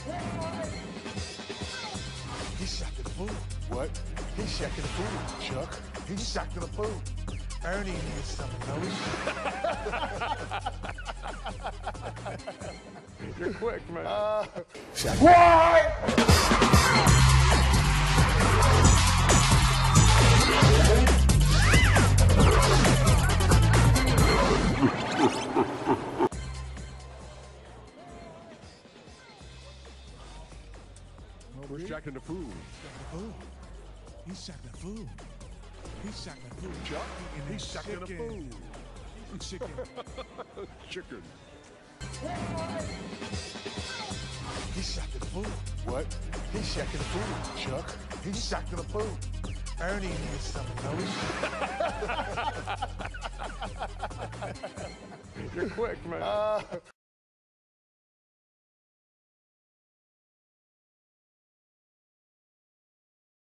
He's shacking the food. What? He's shacking the food, Chuck. He's shacking the food. Ernie needs something, don't he? You're quick, man. What? Where's shacking the food? He's shacking the food. He's shacking the food. Chuck? He's shacking the food. Chicken. Chicken. He's shacking the food. What? He's shacking the food, Chuck. He's shacking the food. Ernie needs something, don't he? You're quick, man.